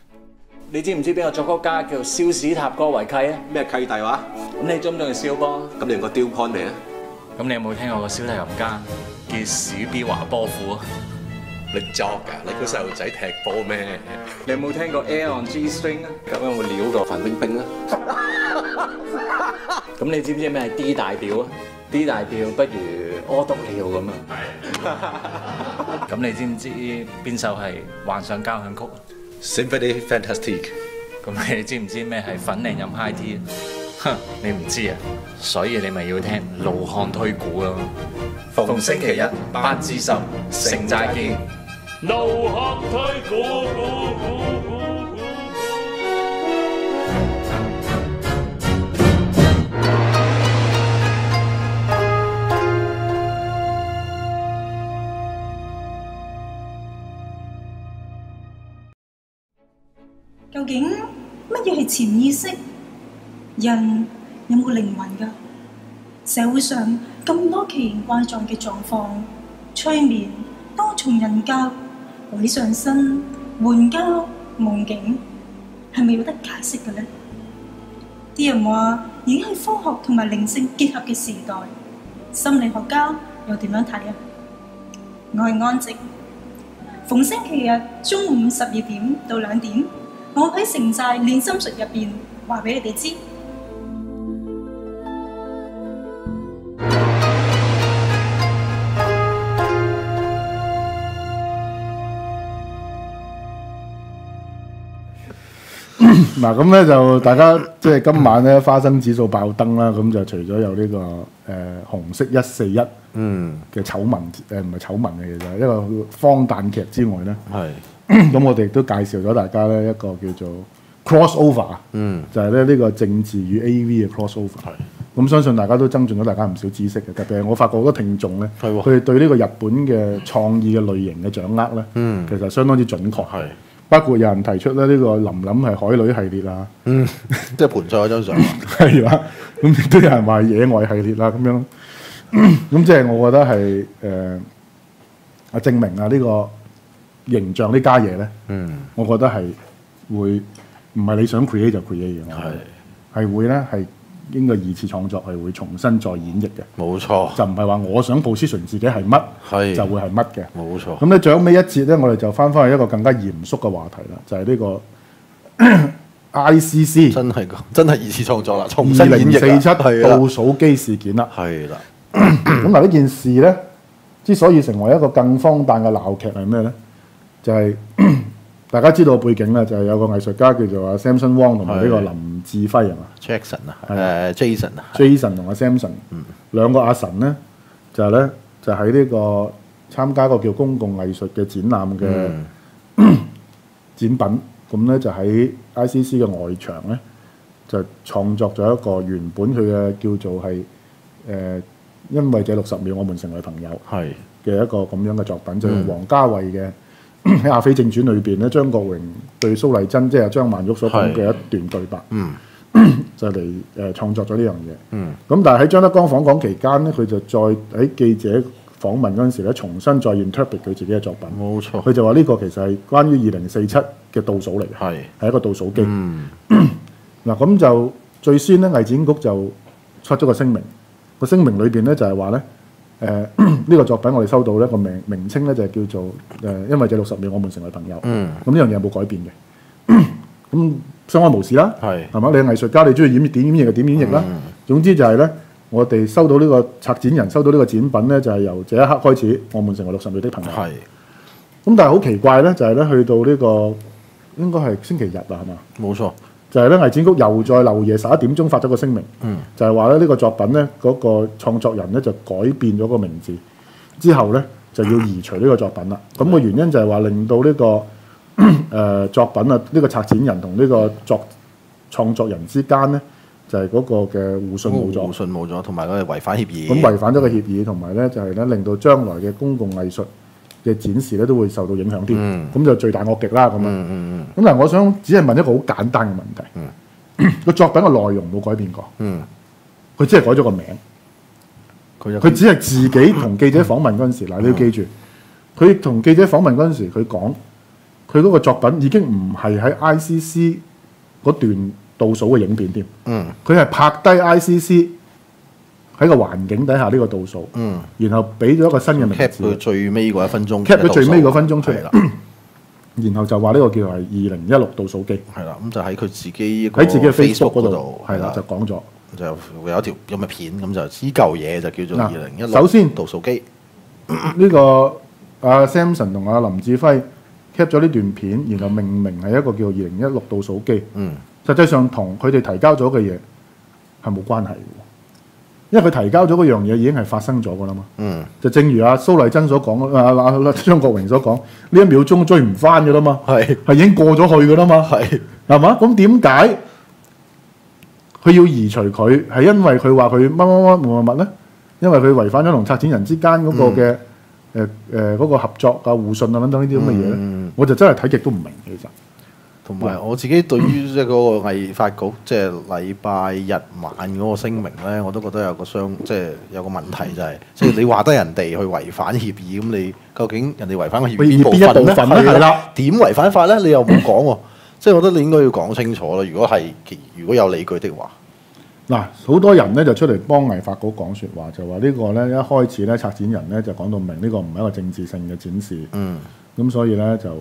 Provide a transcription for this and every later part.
你知唔知邊個作曲家叫蕭史塔哥維契啊？ 咩契弟話？ 咁你中唔中意蕭波？ 咁你用個雕 con 未啊？ 咁你有冇聽過個小提琴家叫史比華波夫啊？ 你作㗎？你估細路仔踢波咩？ 你有冇聽過 Air on G string 啊？咁有冇料過范冰冰啊？ 咁你知唔知咩係 D 大調啊？D 大調不如屙督尿咁啊！咁你知唔知邊首係幻想交響曲啊？ Symphony Fantastique。 咁你知唔知咩係粉嶺飲 high tea 啊？哼，你唔知啊，所以你咪要聽老漢推估咯。逢星期一8至10，城寨見。 老漢推估。 究竟乜嘢係潛意識？人有冇靈魂㗎？社會上咁多奇形怪狀嘅狀況，催眠、多重人格、鬼上身、援交、夢境，係咪有得解釋嘅呢？啲人話已經係科學同埋靈性結合嘅時代，心理學家又點樣睇啊？我係安靜，逢星期日中午12點到2點。我喺城寨練心術入邊話俾你哋知。 嗱咁咧就大家即係今晚咧花生指數爆燈啦，咁就除咗有呢個紅色141嘅醜聞，唔係醜聞嘅，其實一個荒誕劇之外咧，咁我哋亦都介紹咗大家咧一個叫做 crossover，就係咧呢個政治與 AV 嘅 crossover。咁相信大家都增進咗大家唔少知識嘅，特別係我發覺好多聽眾咧，佢哋對呢個日本嘅創意嘅類型嘅掌握咧，其實相當之準確。包括有人提出咧呢個林林係海女系列啊， 即係盤菜嗰張相， 係啦，咁亦都有人話野外系列啦咁樣，咁即係我覺得係證明啊呢個形象呢家嘢咧，我覺得係會唔係你想 create 就 create 嘅，係會咧係應該二次創作係會重新再演繹嘅，冇錯，就唔係話我想 position 自己係乜就會係乜嘅，冇錯。咁咧最後尾一節咧，我哋就翻去一個更加嚴肅嘅話題啦，就係呢個 ICC 真係二次創作啦，重新演繹 2047倒數機事件啦，係啦。咁嗱呢件事咧，之所以成為一個更荒誕嘅鬧劇係咩咧？就係、大家知道背景啦，就係有個藝術家叫做阿 Samson Wong 同埋呢個林志輝係嘛 Jackson 啊 ，Jason 同阿 Samson 兩個阿神咧，就係咧就喺呢個參加一個叫公共藝術嘅展覽嘅展品，咁咧就喺 ICC 嘅外牆咧就創作咗一個原本佢嘅叫做係因為這60秒我們成為朋友嘅一個咁樣嘅作品，就用王家衛嘅。喺《阿飛正傳》裏邊咧，張國榮對蘇麗珍即係張曼玉所講嘅一段對白，就嚟創作咗呢樣嘢。咁但係喺張德江訪港期間咧，佢就再喺記者訪問嗰陣時咧，重新再 interpret 佢自己嘅作品。冇錯，佢就話呢個其實係關於2047嘅倒數嚟嘅，係一個倒數機。嗱咁就最先咧，藝展局就出咗個聲明，個聲明裏邊咧就係話咧。呢個作品我哋收到咧個名稱咧就係叫做因為這60秒我們成為朋友。咁呢樣嘢冇改變嘅。咁相安無事啦，係嘛？你係藝術家，你中意點演繹就點演繹啦。總之就係咧，我哋收到呢個策展人收到呢個展品咧，就係由這一刻開始，我們成為60秒的朋友。咁但係好奇怪咧，就係咧去到呢個應該係星期日啦，係嘛？冇錯。就係咧，藝展局又再漏夜11點鐘發咗個聲明，就係話咧呢個作品咧嗰個創作人咧就改變咗個名字，之後咧就要移除呢個作品啦。咁個原因就係話令到呢個作品啊，呢個策展人同呢個創作人之間咧就係嗰個嘅互信冇咗， 同埋佢係違反協議。 咁違反咗個協議，同埋咧就係咧令到將來嘅公共藝術嘅展示咧都會受到影響啲，咁就罪大惡極啦咁啊！咁但係我想只係問一個好簡單嘅問題，個作品嘅內容冇改變過，佢只係改咗個名，佢只係自己同記者訪問嗰陣時，嗱你要記住，佢同記者訪問嗰陣時，佢講佢嗰個作品已經唔係喺 ICC 嗰段倒數嘅影片添，佢係拍低 ICC 喺個環境底下呢個倒數，然後俾咗一個新嘅名字 cap 佢最尾嗰1分鐘 ，cap 咗最尾嗰分鐘出嚟啦。然後就話呢個叫做係2016倒數機， 係啦，咁就喺佢自己喺自己嘅 Facebook 嗰嗰度係啦，就講咗。 就會有一條咁嘅片，咁就呢嚿嘢就叫做2016。 首先倒數機呢個阿 Samson 同阿林志輝 cap 咗呢段片，然後命名係一個叫2016倒數機。實際上同佢哋提交咗嘅嘢係冇關係嘅，因為佢提交咗嗰樣嘢已經係發生咗噶啦嘛。就正如阿蘇麗珍所講，阿張國榮所講，呢1秒鐘追唔翻嘅啦嘛，係已經過咗去嘅啦嘛，係嘛？咁點解佢要移除佢？係因為佢話佢乜咧？因為佢違反咗同策展人之間嗰個嘅嗰個合作啊、互信啊等等呢啲咁嘅嘢咧，我就真係睇極都唔明其實。 同埋我自己對於即係嗰個藝發局即係禮拜日晚嗰個聲明咧，我都覺得有個即係有個問題就係，即係你話得人哋去違反協議，咁你究竟人哋違反個協議邊一部分咧？係啦，點違反法咧？你又冇講喎，即係我覺得你應該要講清楚啦。如果有理據的話， 嗱，好多人咧就出嚟幫藝發局講説話，就話呢個咧一開始咧策展人咧就講到明呢個唔係一個政治性嘅展示，咁所以咧就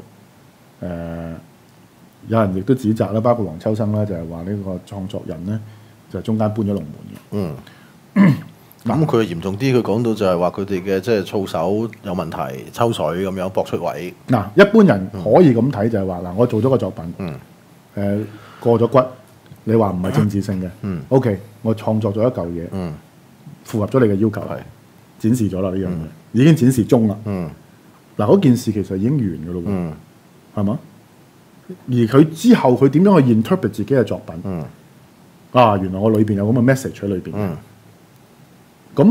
有人亦都指責啦，包括黃秋生啦，就係話呢個創作人咧就中間搬咗龍門嘅。 咁佢嚴重啲，佢講到就係話佢哋嘅即係操守有問題，抽水咁樣搏出位。 嗱，一般人可以咁睇就係話嗱，我做咗個作品，過咗骨，你話唔係政治性嘅，OK，我創作咗一嚿嘢，符合咗你嘅要求，展示咗啦呢樣嘢，已經展示中啦。嗱，嗰件事其實已經完嘅咯喎，係嘛？而佢之後佢點樣去 interpret 自己嘅作品？原來我裏邊有咁嘅 message 喺裏邊。咁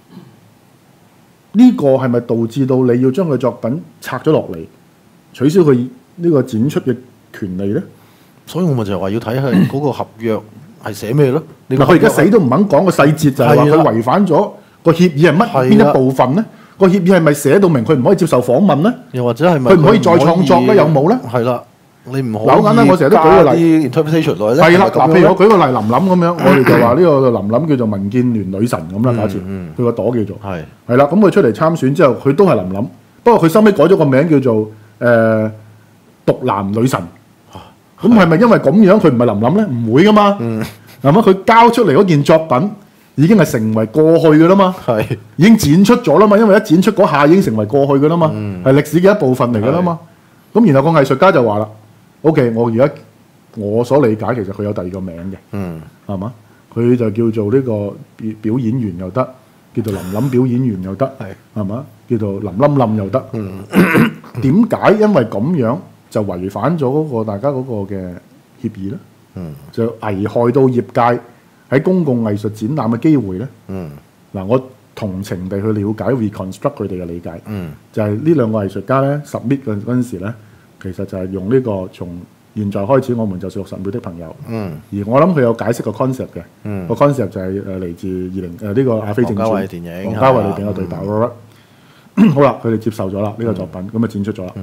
呢個係咪導致到你要將佢作品拆咗落嚟，取消佢呢個展出嘅權利咧？ 所以我咪就係話要睇下嗰個合約係寫咩咯。 嗱，佢而家死都唔肯講個細節，就係話佢違反咗個協議係邊一部分咧？個協議係咪寫到明佢唔可以接受訪問咧？ 又或者係咪佢唔可以再創作咧？有冇咧？ 係啦。你唔好好簡單，我成日都舉個例 interpretation 落去係啦，嗱，譬如我舉個例，林林咁樣，我哋就話呢個林林叫做民建聯女神咁啦，假設佢個朵叫做係啦，咁佢出嚟參選之後，佢都係林林，不過佢收尾改咗個名叫做獨男女神。咁係咪因為咁樣佢唔係林林咧？唔會噶嘛，係嘛？佢交出嚟嗰件作品已經係成為過去噶啦嘛，已經展出咗啦嘛，因為一展出嗰下已經成為過去噶啦嘛，係歷史嘅一部分嚟噶啦嘛。咁然後個藝術家就話啦。O.K. 我所理解其實佢有第二個名嘅，係嘛？佢就叫做呢個表演員又得，叫做林林表演員又得，係嘛？叫做林冧冧又得。點解因為咁樣就違反咗嗰個大家嗰個嘅協議咧？就危害到業界喺公共藝術展覽嘅機會咧？嗱，我同情地去了解 reconstruct 佢哋嘅理解，就係呢兩個藝術家咧 submit 嗰陣時咧。其實就係用呢個從現在開始，我們就是60秒的朋友。而我諗佢有解釋個 concept 嘅，個 concept 就係嚟自呢個阿飛正傳王家衛電影，王家衛裏邊嘅對白。好啦，佢哋接受咗啦呢個作品，咁啊展出咗啦。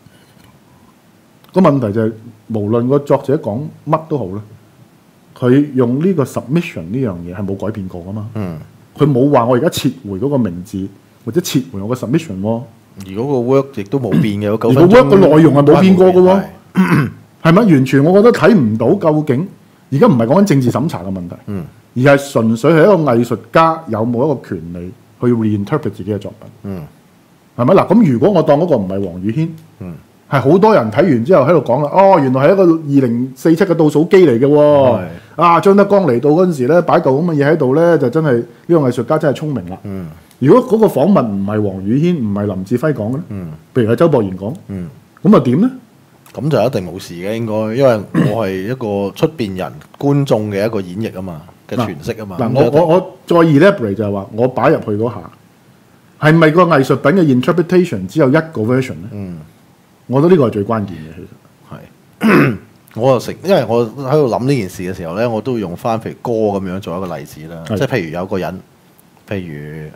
個問題就係無論個作者講乜都好咧，佢用呢個 submission 呢樣嘢係冇改變過噶嘛。佢冇話我而家撤回嗰個名字或者撤回我個 submission 喎。 而嗰個 work 亦都冇變嘅，有9 分鐘。而個 work 嘅內容係冇變過嘅喎，係咪？完全我覺得睇唔到究竟而家唔係講緊政治審查嘅問題，而係純粹係一個藝術家有冇一個權利去 reinterpret 自己嘅作品，係咪？嗱，咁如果我當嗰個唔係黃宇軒，係好多人睇完之後喺度講啦，哦，原來係一個2047嘅倒數機嚟嘅喎，啊，張德江嚟到嗰陣時咧擺嚿咁嘅嘢喺度咧，就真係呢個藝術家真係聰明啦。如果嗰個訪問唔係黃宇軒，唔係林志輝講嘅咧，譬如係周博賢講，咁啊點咧？ 咁就一定冇事嘅，應該，因為我係一個出邊人觀眾嘅一個演繹啊嘛，嘅詮釋啊嘛。 嗱，我再 elaborate 就係話，我擺入去嗰下係咪個藝術品嘅 interpretation 只有一個 version 咧？我覺得呢個係最關鍵嘅，其實係。 我就因為我喺度諗呢件事嘅時候咧，我都會用翻譬如歌咁樣做一個例子啦，即係譬如有個人，譬如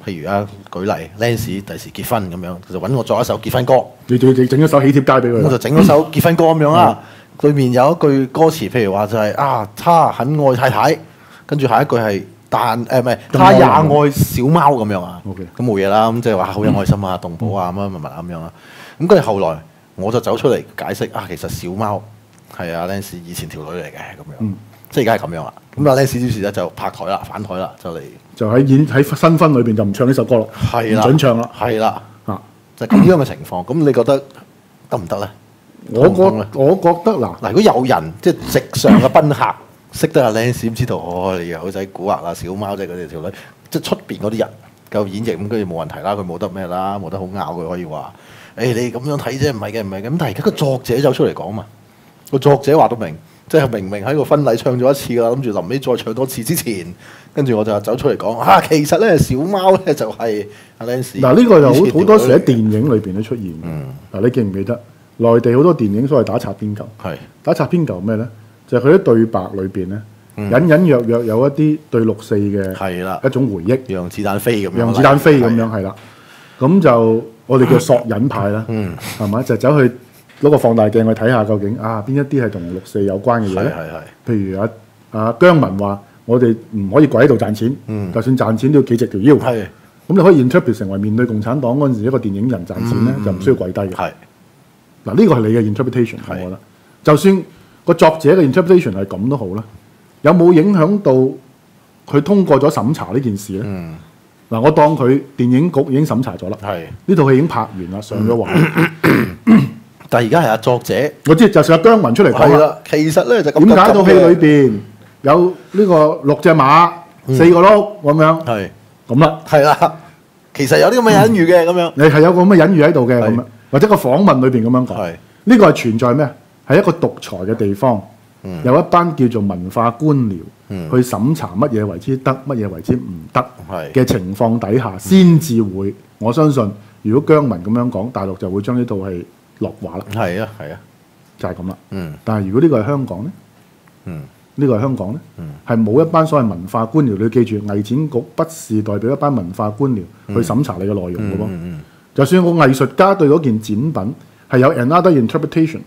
譬如啊，舉例 Lance 第時結婚咁樣，就揾我作一首結婚歌， 你仲要整咗首喜帖街俾佢， 我就整咗首結婚歌咁樣啦。裏面有一句歌詞，譬如話就係、他很愛太太，跟住下一句係唔係，他也愛小貓咁樣啊。 OK 咁冇嘢啦，咁即係話好有愛心啊，動保啊，乜乜乜咁樣啊。咁跟住後來我就走出嚟解釋其實小貓係阿 Lance 以前條女嚟嘅咁樣，即係而家係咁樣啦。咁阿 Lance 於是咧就拍台啦，反台啦，就嚟就喺新婚裏邊就唔唱呢首歌咯， 係啦， 唔準唱啦， 係啦， 啊， 就咁樣嘅情況。咁你覺得得唔得咧？ 我覺得嗱， 如果有人即係直上嘅賓客識得阿 Lance，知道你又好仔古惑啊，小貓即係嗰啲條女，即係出邊嗰啲人夠演繹咁，跟住冇問題啦，佢冇得咩啦，冇得好拗佢可以話，你咁樣睇啫，唔係嘅，唔係嘅。咁但係而家個作者走出嚟講嘛，個作者話都明，即係明明喺個婚禮唱咗一次啦，諗住臨尾再唱多次之前，跟住我就走出嚟講其實咧小貓咧就係阿 Lance。 嗱呢個就好多時喺電影裏邊都出現。嗱你記唔記得？內地好多電影所謂打擦邊球，打擦邊球咩咧？就係佢啲對白裏邊咧，隱隱約約有一啲對六四嘅一種回憶， 讓子彈飛咁樣， 讓子彈飛咁樣係啦。咁就我哋叫索引派啦，係咪？就走去攞個放大鏡去睇下究竟邊一啲係同六四有關嘅嘢咧？譬如阿姜文話：我哋唔可以跪喺度賺錢，就算賺錢都要企直條腰。咁你可以 interpret 成為面對共產黨嗰陣時，一個電影人賺錢咧就唔需要跪低嘅。嗱，呢個係你嘅 interpretation， 我覺得，就算個作者嘅 interpretation 係咁都好啦，有冇影響到佢通過咗審查呢件事咧？嗱，我當佢電影局已經審查咗啦，呢套戲已經拍完啦，上咗畫。 但係而家係作者， 我知就算阿姜文出嚟講啦， 其實咧就點解套戲裏邊有呢個6隻馬、4個轆咁樣？咁啦， 係啦，其實有啲咁嘅隱喻嘅咁樣， 你係有個咁嘅隱喻喺度嘅咁樣。或者個訪問裏邊咁樣講，呢個係存在咩？係一個獨裁嘅地方，有一班叫做文化官僚去審查乜嘢為之得，乜嘢為之唔得嘅情況底下，先至會。我相信，如果姜文咁樣講，大陸就會將呢套戲落畫啦。係啊，就係咁啦。但係如果呢個係香港咧，呢個係香港咧，係冇一班所謂文化官僚。你記住，藝展局不是代表一班文化官僚去審查你嘅內容嘅喎。就算個藝術家對嗰件展品係有 another interpretation，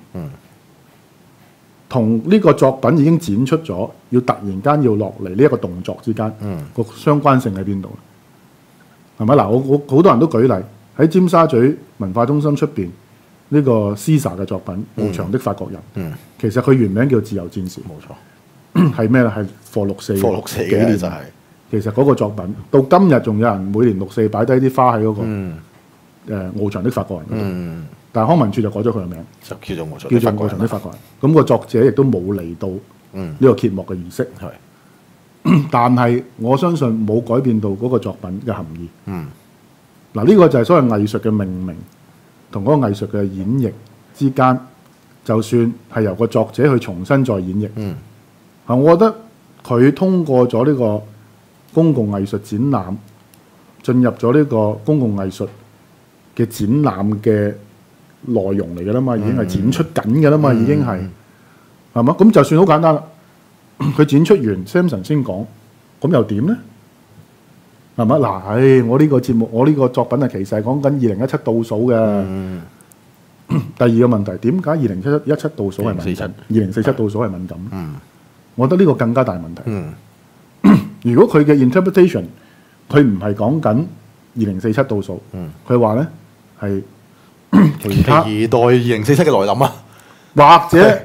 同呢個作品已經展出咗，要突然間要落嚟呢一個動作之間，個相關性喺邊度？係咪嗱？我好多人都舉例喺尖沙咀文化中心出邊呢個 Caesar 嘅作品《無牆的法國人》，其實佢原名叫自由戰士，冇錯，係咩咧？係for六四紀念就係。其實嗰個作品到今日仲有人每年6四擺低啲花喺嗰個。翱翔的法國人嗰度，但係康文署就改咗佢嘅名，就叫做翱翔的法國人。咁個作者亦都冇嚟到呢個揭幕嘅儀式，但係我相信冇改變到嗰個作品嘅含義。嗱，呢個就係所謂藝術嘅命名同嗰個藝術嘅演繹之間，就算係由個作者去重新再演繹。我覺得佢通過咗呢個公共藝術展覽，進入咗呢個公共藝術嘅展覽嘅內容嚟㗎啦嘛，已經係展出緊㗎啦嘛，已經係嘛？咁就算好簡單啦，佢展出完 Samson 先講，咁又點咧？係嘛？嗱，我呢個節目，我呢個作品係其實係講緊2017倒數嘅。第二個問題，點解2017倒數係敏感？2047倒數係敏感？我覺得呢個更加大問題。如果佢嘅 interpretation， 佢唔係講緊2047倒數，佢話咧。係其他期待2047嘅來臨啊， 或者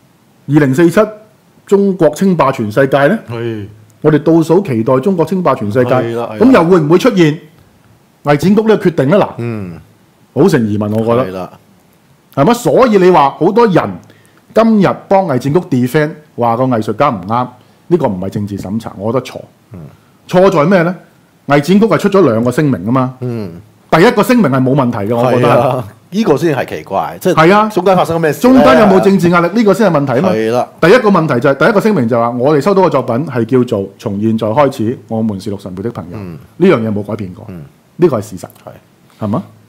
2047中國稱霸全世界咧？我哋倒數期待中國稱霸全世界，咁又會唔會出現藝展局呢個決定咧？嗱，好成疑問，我覺得係咪？所以你話好多人今日幫藝展局 defend 話個藝術家唔啱，呢個唔係政治審查，我覺得錯。錯在咩咧？藝展局係出咗2個聲明啊嘛。第一個聲明係冇問題嘅，我覺得呢個先係奇怪，即係中間發生咗咩事？ 中間有冇政治壓力？呢個先係問題啊嘛。 係啦， 第一個問題就係第一個聲明就話，我哋收到嘅作品係叫做從現在開始，我們是陸神輩的朋友。呢樣嘢冇改變過，呢個係事實，係嘛？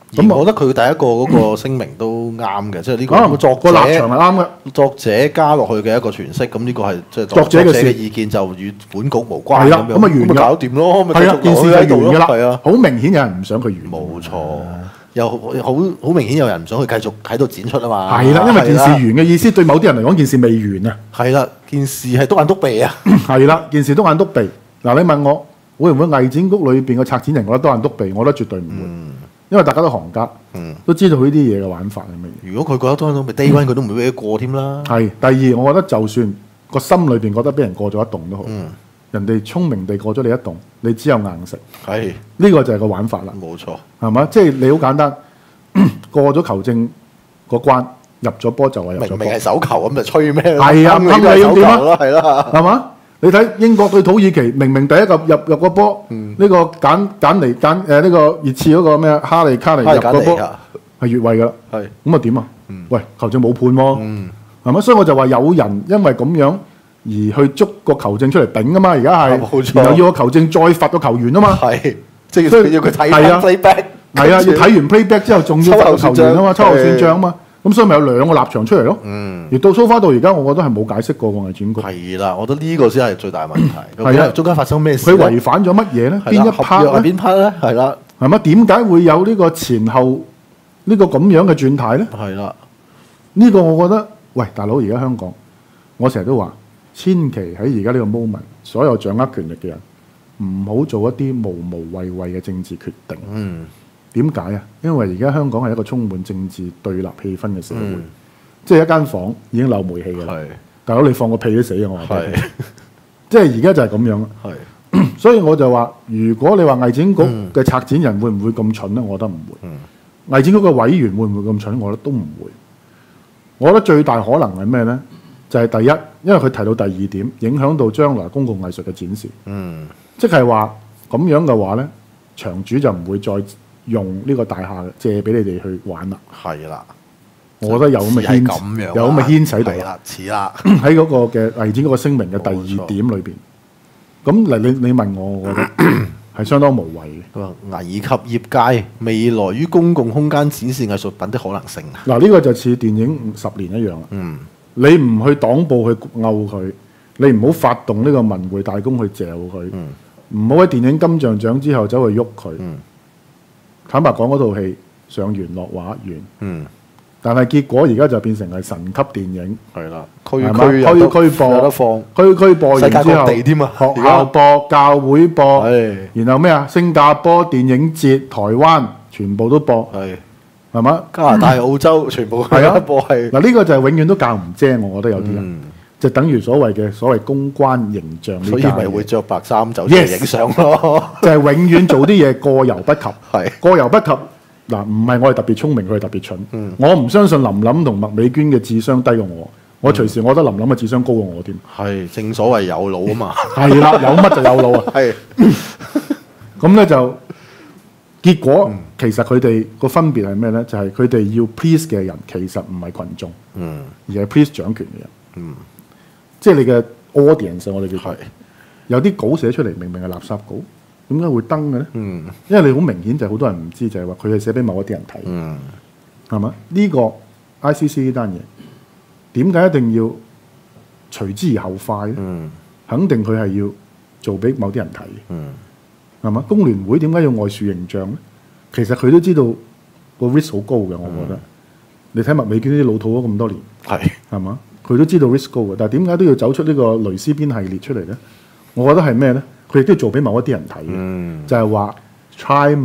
咁我覺得佢第一個嗰個聲明都啱嘅，即係呢可能個作個立場係啱嘅。 作者加落去嘅一個詮釋，咁呢個係即係作者嘅事意見就與本局無關係啦， 咁咁咪完㗎搞掂咯，咪繼係啊， 續件事就留喺度咯完㗎啦。 係啊， 好明顯有人唔想佢完。 冇錯，又好明顯有人唔想佢繼續喺度展出啊嘛。 係啦，因為件事係啦完嘅意思對某啲人嚟講，件事未完啊。 係啦，件事係篤眼篤鼻啊。 係啦，件事篤眼篤鼻。嗱，你問我會唔會藝展局裏邊嘅策展人覺得篤眼篤鼻？我覺得絕對唔會，因為大家都行家，都知道呢啲嘢嘅玩法係乜嘢。 如果佢覺得篤眼篤鼻，day one 佢都唔會俾佢過添啦。 係第二，我覺得就算個心裏邊覺得俾人過咗一棟都好，人哋聰明地過咗你一棟，你只有硬食。 係呢個就係個玩法啦， 冇錯。 係嘛？即係你好簡單，過咗球證個關，入咗波就係入咗波明明係，手球咁就吹咩？ 係啊， 啱咁你要點啊？ 係啦。 係嘛？你睇英國對土耳其，明明第一個入個波，呢個呢個熱刺嗰個咩哈利卡尼入個波係越位㗎啦， 係咁啊點啊？喂，球證冇判喎，係咪？所以我就話有人因為咁樣而去捉個球證出嚟頂啊嘛，而家冇錯係，然後要個球證再罰個球員啊嘛， 係，即係所以要佢睇係啊 playback。 係啊，要睇完 playback 之後，仲要罰個球員啊嘛，秋後算賬啊嘛，咁所以咪有兩個立場出嚟咯。而到 so far 到而家，我覺得係冇解釋過個藝展局， 係啦，我覺得呢個先係最大問題。 係啊中間發生咩事佢呢？ 違反咗乜嘢咧？ 係啦邊一合約係 part 咧？ 邊 part 咧？係啦， 係嘛？點解會有呢個前後呢個咁樣嘅轉態咧？ 係啦， 呢個我覺得，喂，大佬，而家香港，我成日都話，千祈喺而家呢個 moment，所有掌握權力嘅人，唔好做一啲無無謂謂嘅政治決定。點解啊？因為而家香港係一個充滿政治對立氣氛嘅社會，即係一間房已經漏煤氣㗎啦。 係大佬你放個屁都死啊！我話俾你聽係即係而家就係咁樣啦。 係所以我就話，如果你話藝展局嘅策展人會唔會咁蠢咧？我覺得唔會。藝展局嘅委員會唔會咁蠢？我覺得都唔會。我覺得最大可能係咩咧？就係第一，因為佢提到第二點，影響到將來公共藝術嘅展示。即係話咁樣嘅話咧，場主就唔會再用呢個大廈借俾你哋去玩啦。 係啦， 我覺得有咁嘅係牽咁樣啊， 有咁嘅牽使度係啦，似啦， 喺嗰個嘅藝展嗰個聲明嘅第二點裏邊。咁嚟你問我，我覺得係相當無謂嘅。 佢話危及業界未來於公共空間展示藝術品的可能性啊！ 嗱，呢個就似電影10年一樣啦。你唔去黨報去勾佢，你唔好發動呢個文匯大公去嚼佢，唔好喺電影金像獎之後走去喐佢。坦白講，嗰套戲上完落畫完，但係結果而家就變成係神級電影， 係啦，區係嘛區有區播有得放， 區播完世界之後， 各地添啊學校播、教會播， 係然後咩啊？新加坡電影節、台灣全部都播，係嘛？ 加拿大、澳洲全部係啊播係嗱，呢個就係永遠都教唔精，我覺得有啲人就等於所謂公關形象呢所以家嘢咪會着白衫走出嚟 Yes 影相咯。 就係永遠做啲嘢過猶不及， 係過猶不及。嗱，唔係我係特別聰明，佢係特別蠢。我唔相信林琳同麥美娟嘅智商低過我，我隨時我覺得林琳嘅智商高過我添。 係正所謂有腦啊嘛。 係啦，有乜就有腦啊！ 係咁咧就結果，其實佢哋個分別係咩咧？就係佢哋要 please 嘅人，其實唔係群眾，而係 please 掌權嘅人。即係你嘅 audience，我哋叫做有啲稿寫出嚟，明明係垃圾稿，點解會登嘅咧？因為你好明顯就係好多人唔知，就係話佢係寫俾某一啲人睇，係嘛？呢個 ICC 呢單嘢點解一定要隨之而後快咧？肯定佢係要做俾某啲人睇嘅，係嘛？工聯會點解要外樹形象咧？其實佢都知道個 risk 好高嘅，我覺得。你睇麥美娟呢啲老土咗咁多年，係嘛？佢都知道 risk 高嘅，但係點解都要走出呢個蕾絲邊系列出嚟咧？我覺得係咩咧？佢亦都要做俾某一啲人睇嘅，就係話 try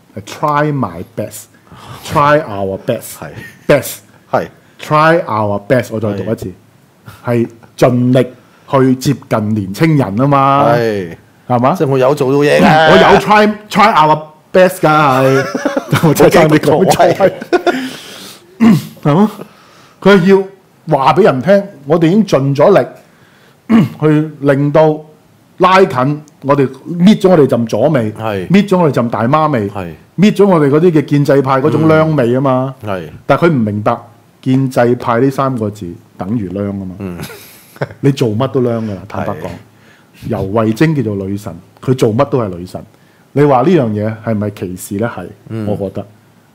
my best，try our best，best 係 try our best。我再讀一次，係盡力去接近年青人啊嘛，係嘛？ 即係我有做到嘢嘅， 我有 try our best 㗎係，我真係爭啲講錯，係嘛？佢係要話俾人聽，我哋已經盡咗力去令到拉近我哋搣咗我哋陣左味，搣咗我哋陣大媽味，搣咗我哋嗰啲嘅建制派嗰種娘味啊嘛。但係佢唔明白建制派呢3個字等於娘啊嘛。你做乜都娘㗎啦，坦白講。游蕙禎叫做女神，佢做乜都係女神。你話呢樣嘢係咪歧視咧？係，我覺得。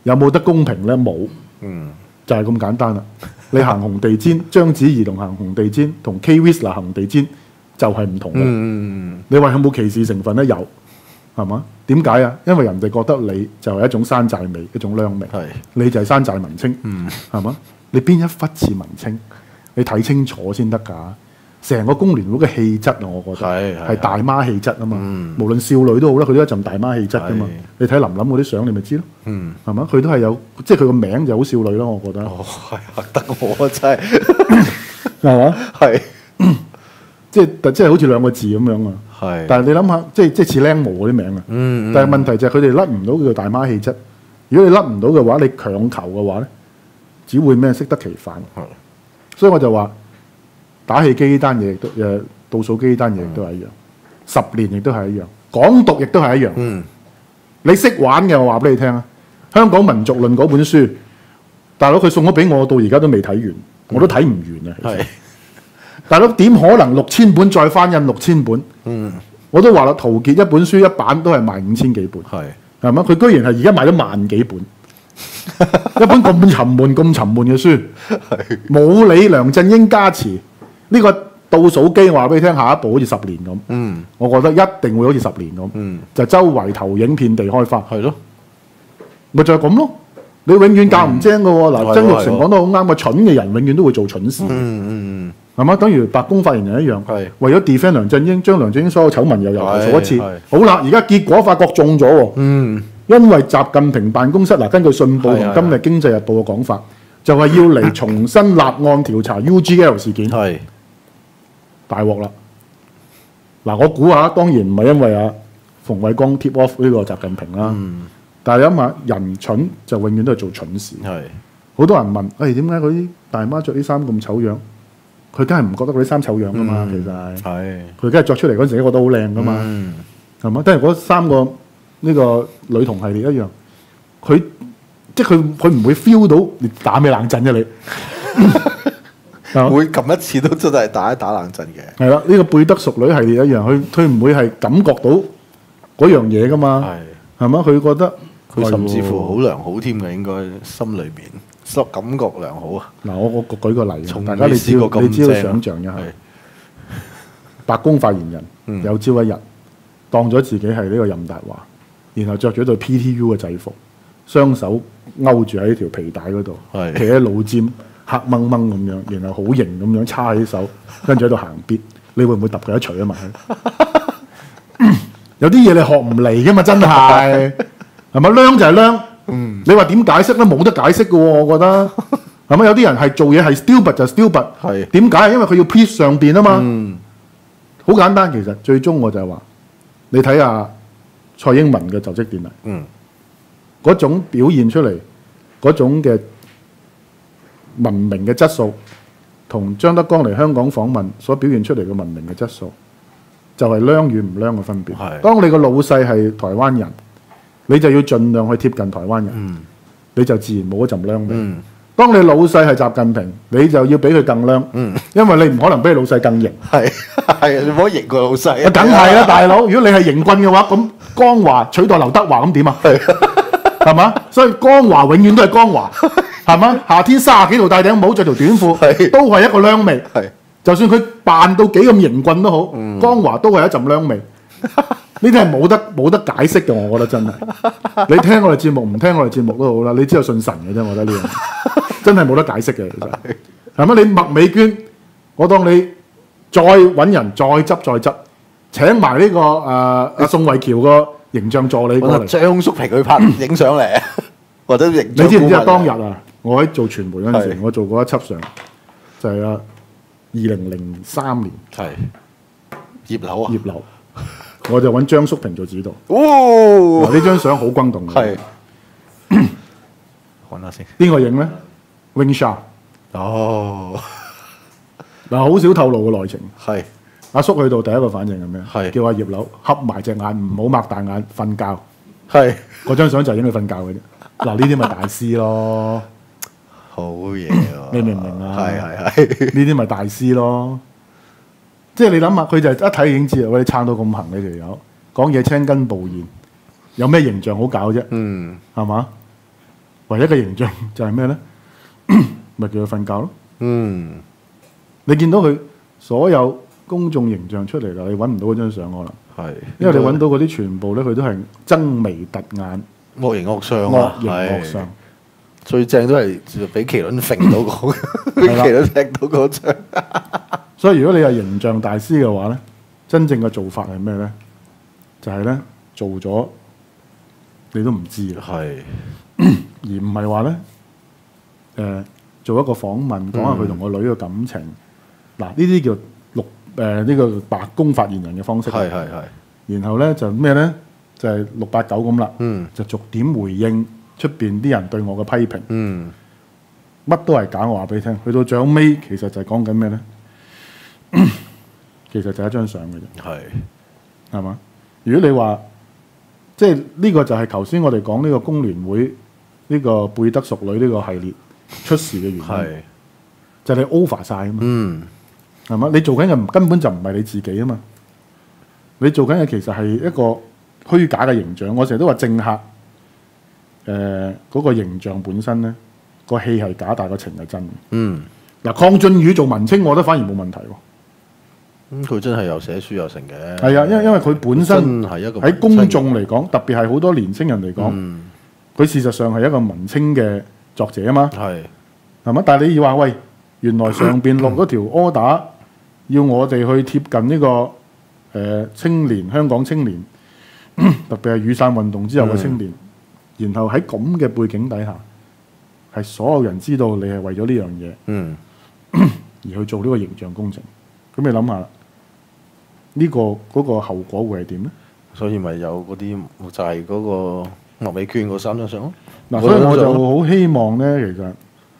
有冇得公平咧？冇，就係咁簡單啦。你行紅地氈，章子怡同行紅地氈，同 K Whistler 行紅地氈就係唔同嘅。你話有冇歧視成分咧？有，係嘛？點解啊？因為人哋覺得你就係一種山寨味，一種娘味，你就係山寨文青，係嘛？你邊一忽似文青？你睇清楚先得㗎。成個工聯會嘅氣質啊，我覺得係大媽氣質啊嘛。無論少女都好啦，佢都一陣大媽氣質㗎嘛。你睇琳琳嗰啲相，你咪知咯。係嘛？佢都係有，即係佢個名就好少女咯。我覺得。 哦，係嚇得我真係， 係嘛？ 係， 即係好似兩個字咁樣啊。 係。 但係你諗下，即係似靚模嗰啲名啊。但係問題就係佢哋甩唔到佢嘅大媽氣質。如果你甩唔到嘅話，你強求嘅話咧，只會咩適得其反。所以我就話。打氣機呢單嘢亦都倒數機呢單嘢亦都係一樣，10年亦都係一樣，港獨亦都係一樣。你識玩嘅，我話俾你聽啊！香港民族論嗰本書，大佬佢送咗俾我，到而家都未睇完，我都睇唔完啊！其實大佬點可能6000本再翻印6000本？我都話啦，陶傑一本書一版都係賣5000幾本，係嘛？佢居然係而家賣咗10000幾本。一本咁沉悶嘅書，冇理梁振英加持。呢個倒數機，我話俾你聽，下一步好似10年咁。我覺得一定會好似10年咁。就周圍投影遍地開花。係咯，咪就係咁咯。你永遠教唔精嘅喎。嗱，曾鈺成講得好啱，個蠢嘅人永遠都會做蠢事。係嘛？等於白宮發言人一樣，為咗 defend 梁振英，將梁振英所有醜聞又投訴一次。好啦，而家結果發覺中咗喎。因為習近平辦公室嗱，根據信報同今日經濟日報嘅講法，就係要嚟重新立案調查 UGL 事件。大鑊啦！嗱，我估下，當然唔係因為馮偉光 tip off 呢個習近平啦。但係諗下，人蠢就永遠都係做蠢事。好多人問：點解嗰啲大媽着啲衫咁醜樣？佢梗係唔覺得嗰啲衫醜樣噶嘛，其實係。佢梗係着出嚟嗰陣時，覺得好靚噶嘛，係嘛？但係嗰3個呢個女童系列一樣，佢即係佢唔會 feel 到你打咩冷震啫你。 每撳一次都真係打一打冷震嘅。係啦， 呢個貝德淑女系列一樣，佢唔會係感覺到嗰樣嘢噶嘛，係嘛？佢覺得佢甚至乎好良好添嘅，應該心裏邊感覺良好啊。 嗱，我舉個例，大家你只要想像一下，白宮發言人有朝一日當咗自己係呢個任達華，然後着咗對 PTU 嘅制服，雙手勾住喺條皮帶嗰度，企喺路尖。黑掹掹咁樣，然後好型咁樣叉起手，跟住喺度行必，你會唔會揼佢一錘啊嘛？有啲嘢你學唔嚟嘅嘛，真係係咪？娘就係娘，你話點解釋咧？冇得解釋嘅喎，我覺得係咪？有啲人係做嘢係 stupid 就 stupid，點解？因為佢要 please 上邊啊嘛。好簡單，其實最終我就係話，你睇下蔡英文嘅就職典禮，嗰種表現出嚟嗰種嘅文明嘅質素，同張德江嚟香港訪問所表現出嚟嘅文明嘅質素，就係娘與唔娘嘅分別。當你個老細係台灣人，你就要盡量去貼近台灣人，你就自然冇一陣娘味。當你老細係習近平，你就要比佢更娘，因為你唔可能比你老細更型。 係你唔可以型過老細。 梗係啦，大佬！如果你係型棍嘅話，咁江華取代劉德華咁點啊？係嘛？所以江華永遠都係江華。係嘛？夏天30幾度戴頂帽，着條短褲，都係一個娘味。就算佢扮到幾咁型棍都好，江華都係一陣娘味。呢啲係冇得解釋嘅，我覺得真係。你聽我哋節目，唔聽我哋節目都好啦。你只有信神嘅啫，我覺得呢樣真係冇得解釋嘅。其實係咪？你麥美娟，我當你再揾人再執，請埋呢個宋慧喬個形象助理過嚟， 張淑平去拍影相嚟，或者影。 你知唔知啊？當日啊！我喺做傳媒嗰陣時，我做過一輯相，就係2003年， 葉劉啊， 葉劉，我就揾張淑平做指導。 嗱呢張相好轟動嘅。 揾下先， 邊個影咧 ？Wing Sha。嗱，好少透露嘅內情。阿叔去到第一個反應係咩？叫阿葉劉合埋隻眼，唔好擘大眼瞓覺。嗰張相就係影佢瞓覺嘅啫。嗱，呢啲咪大師咯。 好嘢喎！ 你明唔明啊？ 係呢啲咪大師咯。即係你諗下，佢就一睇已經知啦。喂，你撐到咁行，你條友講嘢青筋暴現，有咩形象好搞啫？係嘛？ 唯一嘅形象就係咩咧？咪叫佢瞓覺咯。 嗯， 你見到佢所有公眾形象出嚟啦，你揾唔到嗰張相可能， 係， 因為你揾到嗰啲全部咧，佢都係爭眉突眼、 惡形惡相惡啊， 形惡係相。 最正都係俾麒麟揈到嗰，俾係啦麒麟踢到嗰張。 所以如果你係形象大師嘅話咧，真正嘅做法係咩咧？就係咧做咗你都唔知啦， 係， 而唔係話咧做一個訪問，講下佢同個女嘅感情。嗱呢啲叫呢個白宮發言人嘅方式。 係。 然後咧就咩咧？就係689咁啦， 嗯就逐點回應出邊啲人對我嘅批評。 嗯， 乜都係假，我話俾你聽。去到最後尾，其實就係講緊咩咧？其實就係一張相嘅啫， 係， 係嘛？如果你話即係呢個就係頭先我哋講呢個工聯會呢個貝德淑女呢個系列出事嘅原因， 係， 就係你 over 晒啊嘛， 嗯， 係嘛？你做緊嘅根本就唔係你自己啊嘛，你做緊嘅其實係一個虛假嘅形象。我成日都話政客嗰個形象本身咧，個戲係假，但係個情係真嘅。 嗯， 嗱，鄺俊宇做文青，我覺得反而冇問題喎。 咁佢真係又寫書又成嘅。 係啊，因為佢本身真係一個喺公眾嚟講，特別係好多年青人嚟講， 嗯， 佢事實上係一個文青嘅作者啊嘛， 係， 係嘛？但係你要話喂，原來上邊落嗰條 order 要我哋去貼近呢個青年香港青年，特別係雨傘運動之後嘅青年，然後喺咁嘅背景底下，係所有人知道你係為咗呢樣嘢嗯， 而去做呢個形象工程，咁你諗下啦，呢個嗰個後果會係點咧？ 所以咪有嗰啲就係嗰個麥美娟嗰3張相咯。 嗱，所以我就好希望咧，其實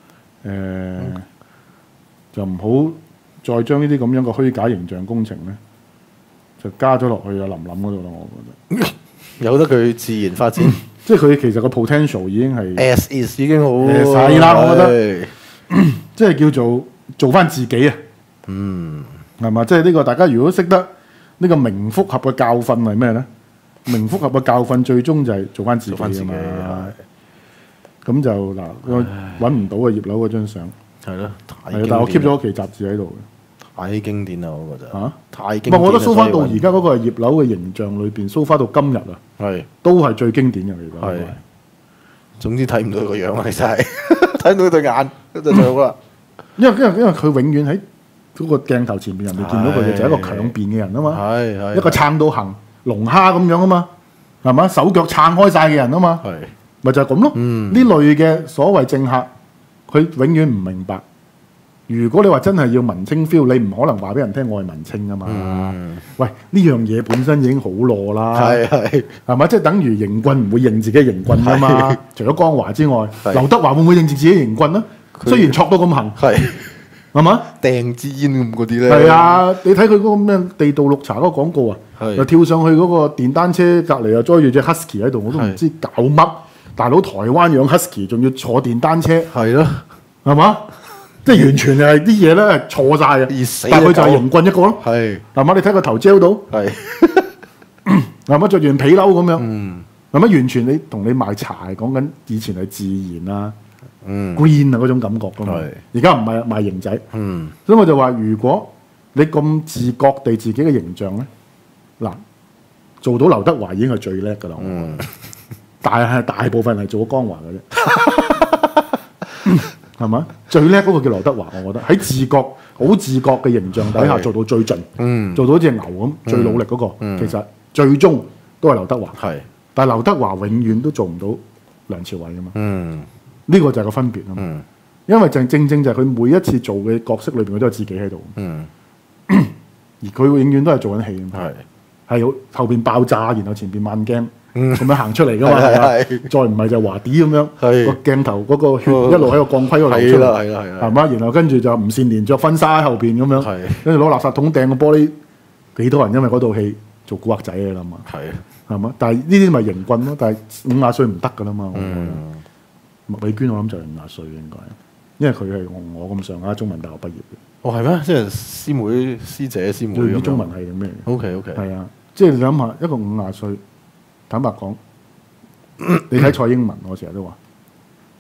就唔好再將呢啲咁樣嘅虛假形象工程咧，就加咗落去阿林林嗰度啦。我覺得， 由得佢自然發展即係佢其實個 potential 已經係， ，as is 已經好係啦我覺得得， 即係叫做翻自己啊， 嗯， 係嘛？即係呢個大家如果識得呢個明複合嘅教訓係咩咧？明複合嘅教訓最終就係做翻自己做翻自己啊嘛。 係咁就嗱，我揾唔到啊葉劉嗰張相， 係咯，太係但係我 keep 咗期雜誌喺度嘅。 太經典啦！嗰個就嚇太經典啦。 唔係，我覺得 so far 到所以而家嗰個係葉劉嘅形象裏邊，so far 到今日啊， 係都係最經典嘅嚟㗎。 係，總之睇唔到佢個樣啊！其實係睇到佢對眼就最好啦。 因為佢永遠喺嗰個鏡頭前面，人哋見到佢嘅就係一個強辯嘅人啊嘛， 係一個撐到行龍蝦咁樣啊嘛，係嘛？手腳撐開晒嘅人啊嘛， 係咪就係咁咯。呢類嘅所謂政客，佢永遠唔明白。如果你話真係要文青 feel，你唔可能話俾人聽我係文青啊嘛。喂，呢樣嘢本身已經好攞啦，係咪？即係等於邢棍唔會認自己係邢棍噶嘛。除咗江華之外， 係劉德華會唔會認自己係邢棍啊？雖然挫到咁行， 係係嘛？ 掟支煙咁嗰啲咧。 係啊，你睇佢嗰個咩地道綠茶嗰個廣告啊， 係又跳上去嗰個電單車隔離又載住隻 husky 喺度，我都唔知搞乜。大佬台灣養 husky 仲要坐電單車， 係咯， 係嘛？即係完全係啲嘢咧係錯晒嘅， 熱死但係佢就係邢棍一個咯， 係係嘛？你睇個頭 gel 到， 係係嘛？着完皮褸咁樣，係咪完全你同你賣茶係講緊以前係自然啊、green 啊嗰種感覺㗎嘛係？ 而家唔係賣型仔， 嗯所以我就話：如果你咁自覺地自己嘅形象咧，嗱做到劉德華已經係最叻㗎啦。但係大部分係做咗江華嘅啫，係嘛？最叻嗰個叫劉德華，我覺得喺自覺好自覺嘅形象底下做到最盡，做到好似牛咁最努力嗰個，其實最終都係劉德華。 係但係劉德華永遠都做唔到梁朝偉㗎嘛。 嗯呢個就係個分別啊嘛。因為正正就係佢每一次做嘅角色裏邊，佢都有自己喺度，而佢永遠都係做緊戲。係後邊爆炸，然後前邊慢鏡咁樣行出嚟噶嘛，係嘛？再唔係就華啲咁樣，個鏡頭嗰個血一路喺個鋼盔嗰度流出嚟，係嘛？然後跟住就吳倩蓮着婚紗喺後邊咁樣，跟住攞垃圾桶掟個玻璃，幾多人因為嗰套戲做古惑仔嘅啦嘛，係嘛？但係呢啲咪型棍咯，但係50歲唔得噶啦嘛。麥美娟我諗就係50歲應該，因為佢係我咁上下中文大學畢業嘅。 哦係咩？即係師妹、師姐、師妹咁樣。 啲中文係定咩 ？OK， 係啊，即係你諗下一個50歲，坦白講，你睇蔡英文，我成日都話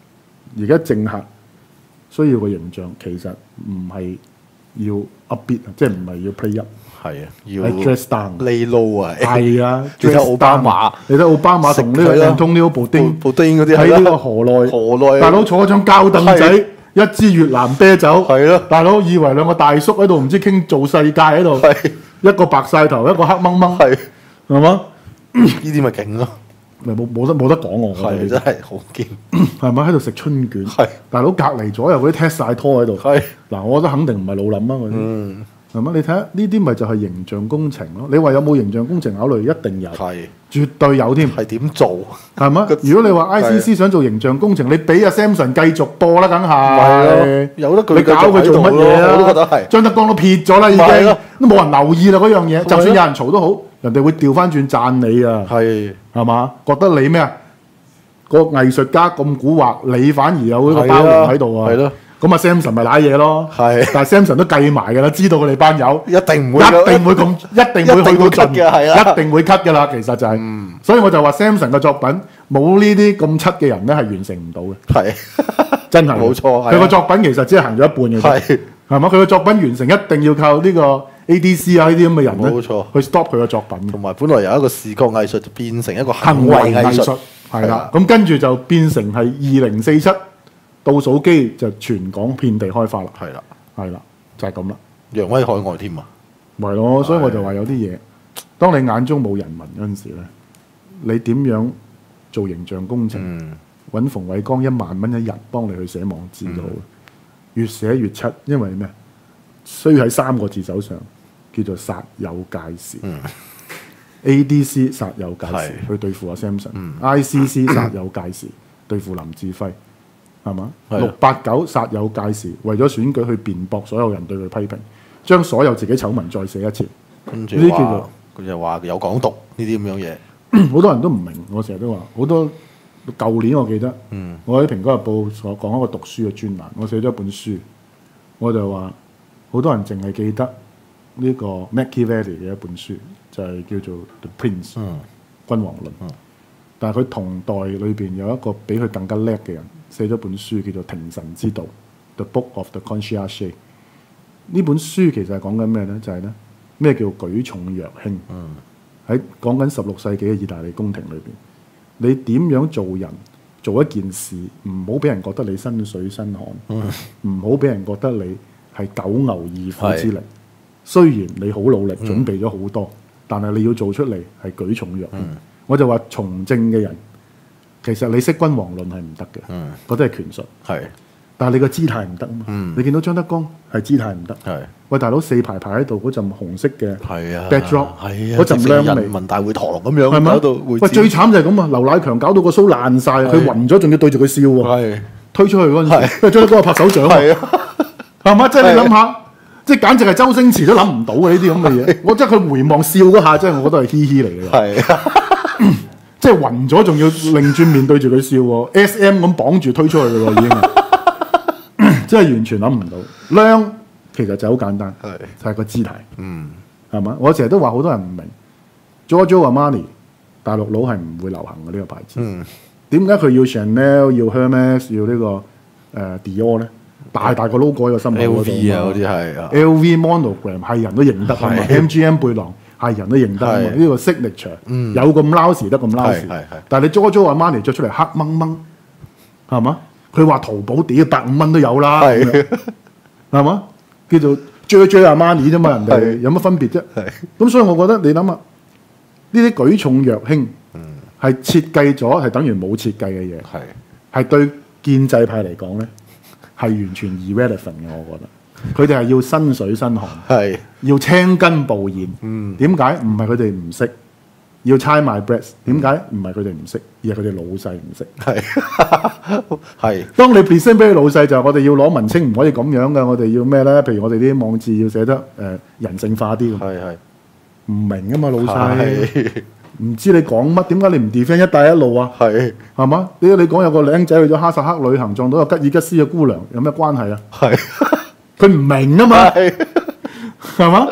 而家政客需要個形象，其實唔係要 upbeat 啊，即係唔係要 play up， 係啊，要係 dress down。 lay low 啊， 係啊， 你睇 dress 奧巴 down 馬， 你睇奧巴馬同呢個食佢啦 Antonio 布丁布丁嗰啲係啦， 喺呢個河內， 河內大佬坐張膠凳仔係， 一支越南啤酒， 係咯大佬以為兩個大叔喺度唔知傾做世界喺度， 係一個白晒頭，一個黑掹掹， 係係嘛？ 呢啲咪勁咯， 咪冇得講我覺得係真係好勁， 係咪喺度食春卷？ 係大佬隔離左右嗰啲踢晒拖喺度， 係嗱，我覺得肯定唔係老林啊嗰啲，係嘛？你睇下呢啲咪就係形象工程咯。你話有冇形象工程考慮？一定有， 係絕對有添， 係點做？ 係嘛？如果你話 ICC 想做形象工程，你俾阿 Samson 繼續播啦，梗係係咯，有得佢你搞佢做乜嘢啊？ 我都覺得係張德江都撇咗啦，已經咪係咯都冇人留意啦嗰樣嘢。 咯就算有人嘈都好，人哋會調翻轉讚你啊， 係係嘛？覺得你咩啊？個藝術家咁蠱惑，你反而有呢個包容喺度啊！ 係咯， 咁啊 Samson 咪賴嘢咯。 係但係 Samson 都計埋㗎啦，知道佢哋班友一定唔會一定會咁，一定會去到盡一定會 cut 嘅係啦一定會 cut 㗎啦。其實就係，所以我就話 Samson 嘅作品冇呢啲咁柒嘅人咧，係完成唔到嘅， 係真係冇錯係啊佢個作品其實只係行咗一半嘅啫， 係係嘛？佢個作品完成一定要靠呢個 ADC 啊呢啲咁嘅人咧， 冇錯去 stop 佢個作品嘅同埋本來由一個視覺藝術就變成一個行行為藝術為藝術，係啦。咁跟住就變成係2047倒數機就全港遍地開花啦， 係啦， 係啦，就係咁啦。 揚威海外添啊！ 咪咯，所以我就話有啲嘢，當你眼中冇人民嗰陣時咧，你點樣做形象工程？揾馮偉剛1萬蚊一日幫你去寫網誌都好，越寫越七，因為咩？需喺3個字手上，叫做煞有介事。ADC 煞有介事去對付阿 Samson，ICC 煞有介事對付林志輝，係嘛？689煞有介事，為咗選舉去辯駁所有人對佢批評，將所有自己醜聞再寫一次。 跟住呢啲叫話做佢就話有港獨呢啲咁樣嘢， 好多人都唔明，我成日都話好多。舊年我記得，我喺《蘋果日報》所講一個讀書嘅專欄，我寫咗一本書，我就話好多人淨係記得呢個 Machiavelli 嘅一本書，就係叫做《The Prince》君王論。但係佢同代裏邊有一個比佢更加叻嘅人，寫咗本書叫做《廷臣之道》《The Book of the Conscience》。呢本書其實係講緊咩呢？就係呢咩叫舉重若輕。喺講緊16世紀嘅意大利宮廷裏邊。你點樣做人做一件事，唔好俾人覺得你身水身汗，唔好俾人覺得你係九牛二虎之力。雖然你好努力準備咗好多，但係你要做出嚟係舉重若輕。我就話從政嘅人，其實你識君王論係唔得嘅，嗰啲係權術。 係， 但係你個姿態唔得啊嘛。你見到張德江係姿態唔得。 係。 喂，大佬4排喺度嗰陣紅色嘅係啊 backdrop， 係啊， 嗰陣靚味人民大會堂咁樣， 係咪搞到會喂，最慘就係咁啊！劉乃強搞到個須爛晒，佢暈咗，仲要對住佢笑喎。 係推出去嗰陣時，跟住張德江拍手掌喎，係嘛？即係你諗下，即係簡直係周星馳都諗唔到嘅呢啲咁嘅嘢。我即係佢回望笑嗰下，真係我覺得係嘻嘻嚟嘅。 係即係暈咗，仲要擰轉面對住佢笑喎，SM 咁綁住推出去嘅喎，已經，真係完全諗唔到。靚其實就好簡單，就係個姿態，係嘛？我成日都話好多人唔明 Giorgio Armani 大陸佬係唔會流行嘅呢個牌子。點解佢要 Chanel 要 Hermes 要呢個Dior 咧？大個 logo 喺個心口嗰度 LV 啊嗰啲係啊 LV monogram 係人都認得啊嘛，MGM 背囊係人都認得啊嘛，呢個 signature 有咁 lousy 得咁 lousy，但係你 Giorgio Armani 着出嚟黑掹掹，係嘛？佢話淘寶屌150蚊都有啦，係嘛？叫做 Giorgio Armani 啫嘛，人哋有乜分別啫？咁所以我覺得你諗下，呢啲舉重若輕係設計咗係等於冇設計嘅嘢，係對建制派嚟講咧係完全 irrelevant 嘅，我覺得。佢哋係要身水身汗，要青筋暴現。點解？唔係佢哋唔識，要 tie my breast。點解？唔係佢哋唔識，而係佢哋老細唔識。係。當你 present 俾你老細就係我哋要攞文青，唔可以咁樣嘅。我哋要咩咧？譬如我哋啲網誌要寫得人性化啲咁。唔明啊嘛，老細。唔知你講乜？點解你唔 defend 一帶一路啊？係嘛？你講有個僆仔去咗哈薩克旅行，撞到個吉爾吉斯嘅姑娘，有咩關係啊？佢唔明啊嘛，係嘛？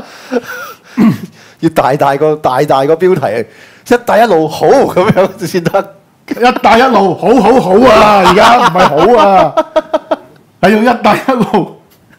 要大個標題，一帶一路好咁樣先得。 一帶一路好好好啊！而家唔係好啊，係用一帶一路。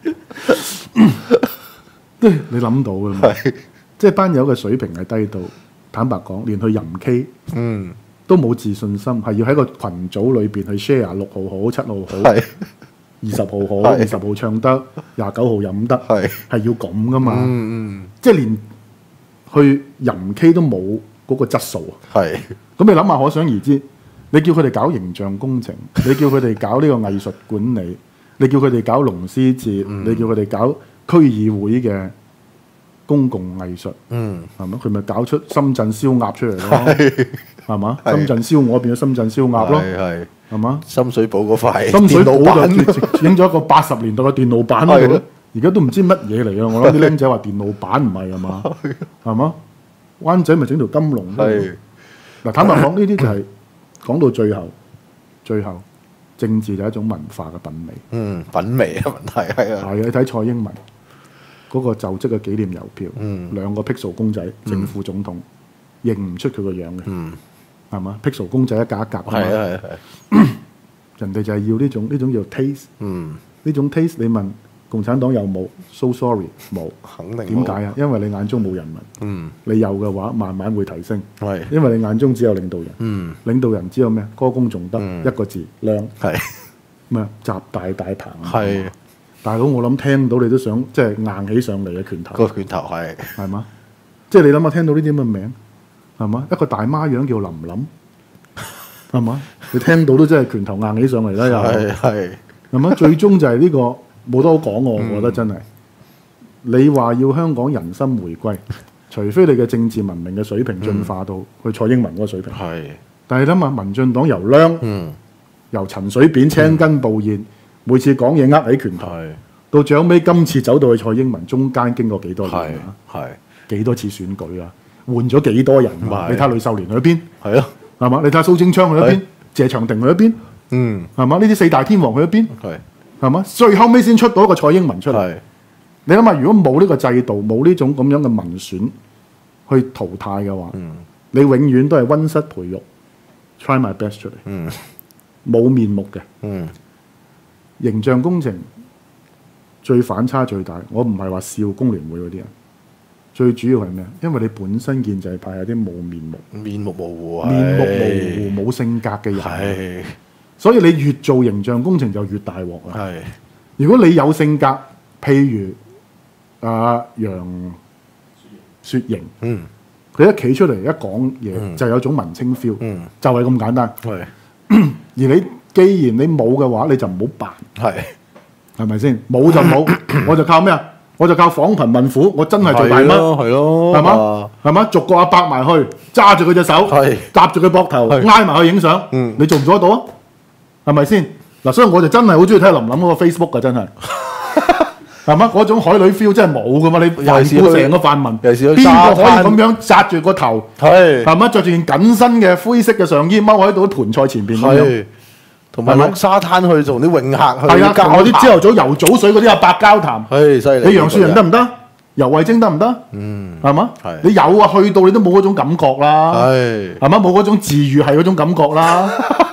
你諗到嘅嘛？即係班友嘅水平係低到，坦白講，連去吟 K 都冇自信心，係要喺個群組裏邊去 share 6號好、7號好、20號好、20號唱得、29號飲得，係要咁噶嘛？即係連去吟 K 都冇嗰個質素啊！咁你諗下，可想而知，你叫佢哋搞形象工程，你叫佢哋搞呢個藝術管理，你叫佢哋搞龍獅節，你叫佢哋搞區議會嘅公共藝術，係咪？佢咪搞出深圳燒鴨出嚟咯，係嘛？深圳燒鵝變咗深圳燒鴨咯，係嘛？ 深水埗嗰塊深水埗電腦版就影咗一個80年代嘅電腦版喺度，而家都唔知乜嘢嚟啊！我諗啲僆仔話電腦版唔係啊嘛，係嘛？灣仔咪整條金龍出嚟。嗱，坦白講，呢啲就係講到最後政治就係一種文化嘅品味。 品味嘅問題係啊。 係你睇蔡英文嗰個就職嘅紀念郵票，2個 Pixel 公仔，正副總統認唔出佢個樣嘅，係嘛？Pixel 公仔一格一格，係人哋就係要呢種叫 taste，呢種 taste 你問共產黨有冇 ？So sorry， 冇， 肯定點解啊？因為你眼中冇人民，你有嘅話慢慢會提升， 係因為你眼中只有領導人，領導人只有咩？歌功頌德，一個字靚， 係咩？習大大鵬， 係大佬，我諗聽到你都想即係硬起上嚟嘅拳頭， 個拳頭係嘛？即係你諗下聽到呢啲咁嘅名係嘛？一個大媽樣叫琳琳係嘛？你聽到都真係拳頭硬起上嚟啦，又係嘛？最終就係呢個冇得好講，我覺得真係你話要香港人心回歸，除非你嘅政治文明嘅水平進化到去蔡英文嗰個水平，但係諗下民進黨由靚由陳水扁青筋暴現。每次講嘢握起拳頭，到最後尾今次走到去蔡英文中間經過幾多年啊？幾多次選舉啊？換咗幾多人啊？你睇呂秀蓮去邊？係咯，係嘛？你睇下蘇貞昌去咗邊？謝長廷去咗邊？係嘛？呢啲4大天王去咗邊？係嘛？最後尾先出到一個蔡英文出嚟。你諗下，如果冇呢個制度，冇呢種咁樣嘅民選去淘汰嘅話，你永遠都係温室培育 ，try my best 出嚟，冇面目嘅。形象工程最反差最大，我唔係話笑工聯會嗰啲人，最主要係咩？因為你本身建制派有啲冇面目、 面目模糊、 冇性格嘅人，所以你越做形象工程就越大鑊啊！如果你有性格，譬如楊雪瑩，佢一企出嚟一講嘢，就有種文青 feel，就係咁簡單。而你既然你冇嘅話，你就唔好扮，係咪先？冇就冇，我就靠咩啊？我就靠訪貧問苦，我真係做大乜？係咯，係嘛？係嘛？逐個阿伯埋去，揸住佢隻手，搭住佢膊頭，挨埋去影相，你做唔做得到啊？係咪先？嗱，所以我就真係好中意睇林琳嗰個 Facebook 㗎，真係。係嘛？嗰種海女 feel 真係冇噶嘛！你環顧成個泛民，邊個可以咁樣紮住個頭？係嘛？着住件緊身嘅灰色嘅上衣，踎喺度盤菜前邊咁樣， 同埋落沙灘去同啲泳客去。 係啊，同我啲朝頭早游早水嗰啲阿伯交談。 犀利！ 你楊雪人得唔得？游蕙禎得唔得？係嘛？你有啊，去到你都冇嗰種感覺啦。係嘛？冇嗰種治癒係嗰種感覺啦。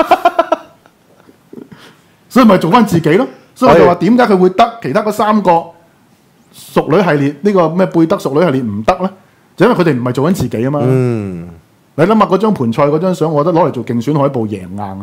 所以咪做翻自己咯。所以我就話點解佢會得，其他嗰3個淑女系列呢個咩貝德淑女系列唔得咧？就因為佢哋唔係做緊自己啊嘛。你諗下嗰張盤菜嗰張相，我覺得攞嚟做競選海報贏硬啊，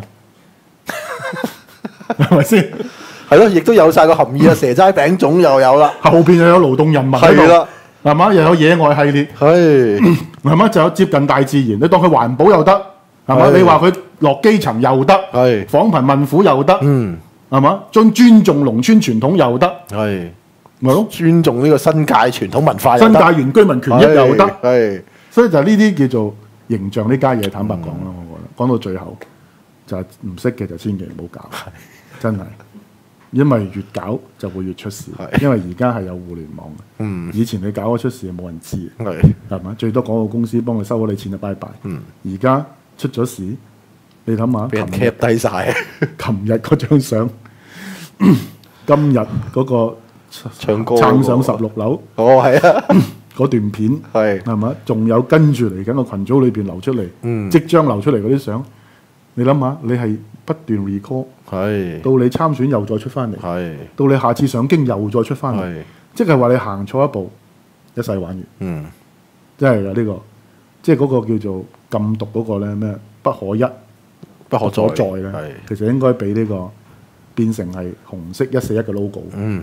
係咪先？ 係咯，亦都有晒個含義啊！蛇齋餅粽又有啦， 後邊又有勞動人民喺度，係嘛？又有野外系列，係嘛？就有接近大自然，你當佢環保又得，係嘛？你話佢落基層又得，訪貧問苦又得，係嘛？尊重農村傳統又得，咪咯？ 尊重呢個新界傳統文化又得， 新界原居民權益又得，所以就呢啲叫做形象呢家嘢。坦白講啦，我覺得講到最後就係唔識嘅就千祈唔好搞，真係，因為越搞就會越出事。因為而家係有互聯網嘅，以前你搞咗出事冇人知，係嘛？最多廣告公司幫佢收咗你錢就拜拜。而家出咗事，你諗下， 俾人 cap 低晒。 琴日嗰張相，今日嗰個唱歌撐上16樓， 係啊， 嗰段片係嘛？仲有跟住嚟緊個群組裏邊流出嚟，即將流出嚟嗰啲相， 你諗下，你係不斷 recall， 係到你參選又再出翻嚟， 係到你下次上京又再出翻嚟， 係即係話你行錯一步，一世玩完。 嗯真係㗎呢個，即係嗰個叫做禁毒嗰個咧咩不可一不可再再咧係， 其實應該俾呢個變成係紅色141嘅 logo。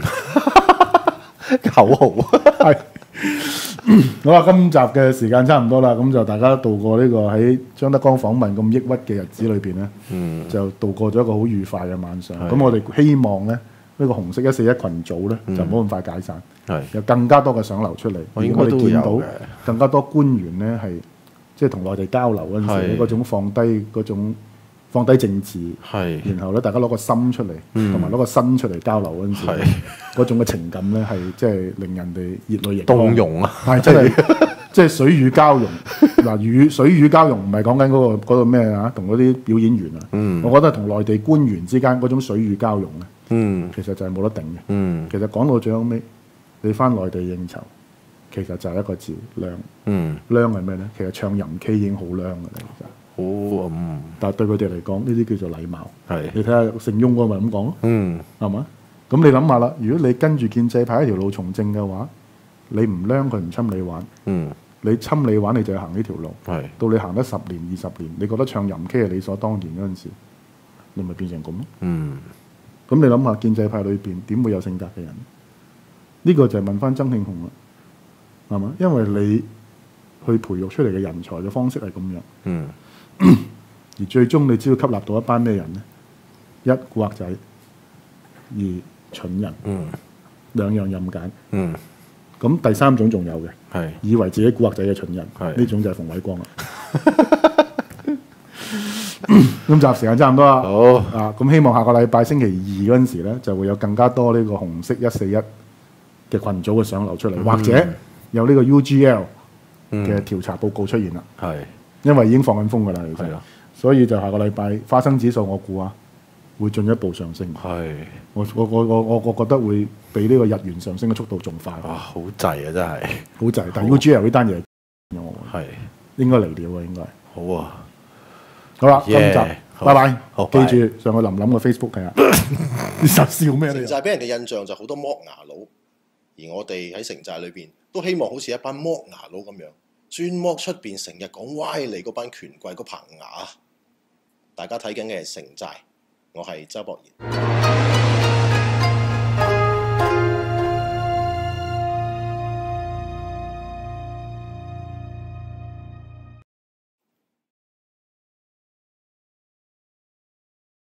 口號係好啦，今集嘅時間差唔多啦，咁就大家度過呢個喺張德江訪問咁抑鬱嘅日子裏邊咧，就度過咗一個好愉快嘅晚上。咁我哋希望咧呢個紅色141群組咧就唔好咁快解散，有更加多嘅相流出嚟。 我應該都會有嘅。 更加多官員咧係即係同內地交流嗰陣時，嗰種放低政治，然後咧大家攞個心出嚟，同埋攞個身出嚟交流嗰陣時，嗰種嘅情感咧係即係令人哋熱淚盈動容啊！ 係真係即係水乳交融嗱，水乳交融唔係講緊嗰個咩啊，同嗰啲表演員啊，我覺得同內地官員之間嗰種水乳交融咧，其實就係冇得頂嘅。其實講到最後尾，你翻內地應酬，其實就係一個字靚。靚係咩咧？其實唱吟 K 已經好靚㗎啦，其實。但係對佢哋嚟講，呢啲叫做禮貌。你睇下盛庸嗰個咪咁講咯，係嘛？咁你諗下啦，如果你跟住建制派一條路從政嘅話，你唔靚佢唔侵你玩，你侵你玩你就要行呢條路。到你行得10年20年，你覺得唱吟 K 係理所當然嗰陣時，你咪變成咁咯。咁你諗下建制派裏邊點會有性格嘅人？呢個就係問翻曾慶紅啦，係嘛？因為你去培育出嚟嘅人才嘅方式係咁樣。而最終你只要吸納到一班咩人呢？一古惑仔，二蠢人，兩樣任揀。咁第三種仲有嘅，以為自己古惑仔嘅蠢人，呢種就係馮偉光啦。今集時間差唔多啦，好啊！咁希望下個禮拜星期2嗰陣時咧，就會有更加多呢個紅色141嘅群組嘅相流出嚟，或者有呢個 UGL 嘅調查報告出現啦。因為已經放緊風㗎啦，其實，所以就下個禮拜花生指數我估啊會進一步上升。我覺得會比呢個日元上升嘅速度仲快。 哇！好滯啊，真係好滯。但係 UGL 呢單嘢，應該嚟了啊，應該。 好啊， 好啦，今集拜拜。記住上去林林嘅 Facebook 睇下。你實笑咩？ 城寨俾人嘅印象就好多剝牙佬，而我哋喺城寨裏邊都希望好似一班剝牙佬咁樣。專剝出邊成日講歪理嗰班權貴嗰棚牙，大家睇緊嘅係城寨，我係周博賢。